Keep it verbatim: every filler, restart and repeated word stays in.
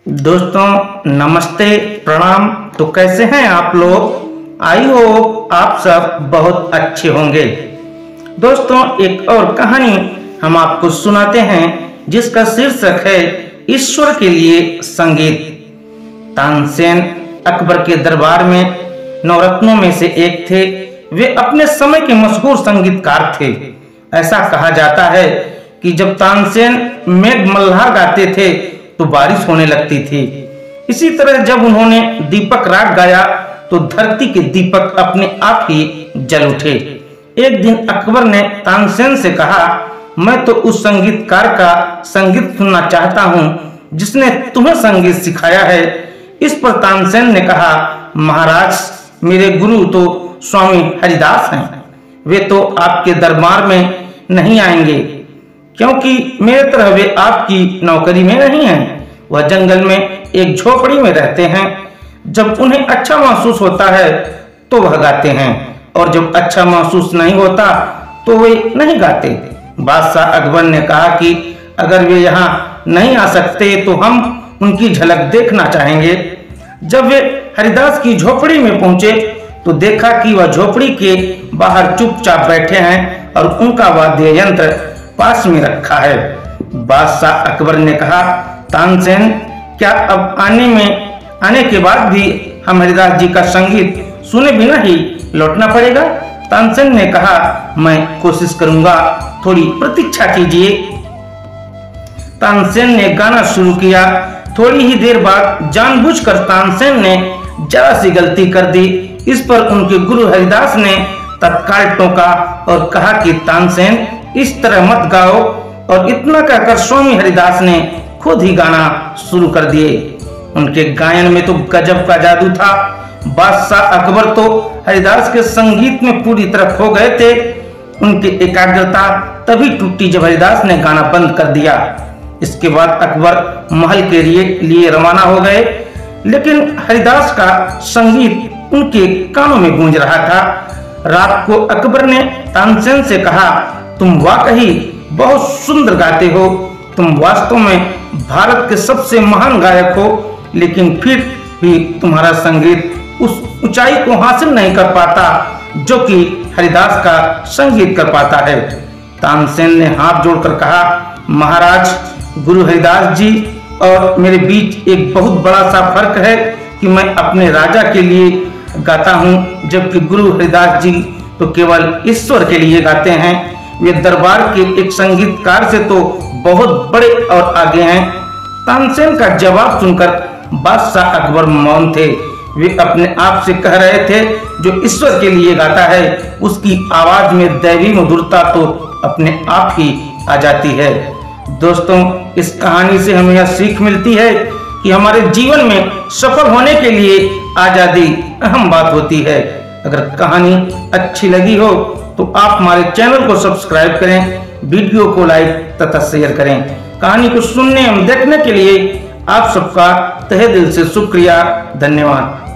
दोस्तों नमस्ते प्रणाम। तो कैसे हैं आप लोग? आई होप आप सब बहुत अच्छे होंगे। दोस्तों एक और कहानी हम आपको सुनाते हैं जिसका शीर्षक है ईश्वर के लिए संगीत। तानसेन अकबर के दरबार में नवरत्नों में से एक थे। वे अपने समय के मशहूर संगीतकार थे। ऐसा कहा जाता है कि जब तानसेन मेघ मल्हार गाते थे तो बारिश होने लगती थी। इसी तरह जब उन्होंने दीपक राग गाया तो धरती के दीपक अपने आप ही जल उठे। एक दिन अकबर ने तानसेन से कहा, मैं तो उस संगीतकार का संगीत सुनना चाहता हूँ जिसने तुम्हें संगीत सिखाया है। इस पर तानसेन ने कहा, महाराज मेरे गुरु तो स्वामी हरिदास हैं। वे तो आपके दरबार में नहीं आएंगे क्योंकि मेरे तरह वे आपकी नौकरी में नहीं हैं। वह जंगल में एक झोपड़ी में रहते हैं। जब उन्हें अच्छा महसूस होता है तो वह गाते हैं और जब अच्छा महसूस नहीं होता तो वे नहीं गाते। बादशाह अकबर ने कहा कि अगर वे यहाँ नहीं आ सकते तो हम उनकी झलक देखना चाहेंगे। जब वे हरिदास की झोपड़ी में पहुंचे तो देखा कि वह झोपड़ी के बाहर चुपचाप बैठे हैं और उनका वाद्य यंत्र पास में रखा है। बादशाह अकबर ने कहा, तानसेन क्या अब आने में आने के बाद भी हम हरिदास जी का संगीत सुने बिना ही लौटना पड़ेगा? तानसेन ने कहा, मैं कोशिश करूंगा, थोड़ी प्रतीक्षा कीजिए। तानसेन ने गाना शुरू किया। थोड़ी ही देर बाद जानबूझकर तानसेन ने जरा सी गलती कर दी। इस पर उनके गुरु हरिदास ने तत्काल टोका और कहा कि तानसेन इस तरह मत गाओ। और इतना कहकर स्वामी हरिदास ने खुद ही गाना शुरू कर दिए। उनके गायन में तो गजब का जादू था। बादशाह अकबर तो हरिदास के संगीत में पूरी तरह खो गए थे। उनकी एकाग्रता तभी टूटी जब हरिदास ने गाना बंद कर दिया। इसके बाद अकबर महल के लिए, लिए रवाना हो गए, लेकिन हरिदास का संगीत उनके कानों में गूंज रहा था। रात को अकबर ने तानसेन से कहा, तुम वाकई बहुत सुंदर गाते हो। तुम वास्तव में भारत के सबसे महान गायक हो, लेकिन फिर भी तुम्हारा संगीत उस ऊंचाई को हासिल नहीं कर पाता जो कि हरिदास का संगीत कर पाता है। तानसेन ने हाथ जोड़कर कहा, महाराज गुरु हरिदास जी और मेरे बीच एक बहुत बड़ा सा फर्क है कि मैं अपने राजा के लिए गाता हूँ, जबकि गुरु हरिदास जी तो केवल ईश्वर के लिए गाते हैं। वे दरबार के एक संगीतकार से तो बहुत बड़े और आगे हैं। तानसेन का जवाब सुनकर बादशाह अकबर मौन थे। वे अपने आप से कह रहे थे, जो ईश्वर के लिए गाता है उसकी आवाज में दैवी मधुरता तो अपने आप ही आ जाती है। दोस्तों इस कहानी से हमें यह सीख मिलती है कि हमारे जीवन में सफल होने के लिए आजादी अहम बात होती है। अगर कहानी अच्छी लगी हो तो आप हमारे चैनल को सब्सक्राइब करें, वीडियो को लाइक तथा शेयर करें। कहानी को सुनने एवं देखने के लिए आप सबका तहे दिल से शुक्रिया, धन्यवाद।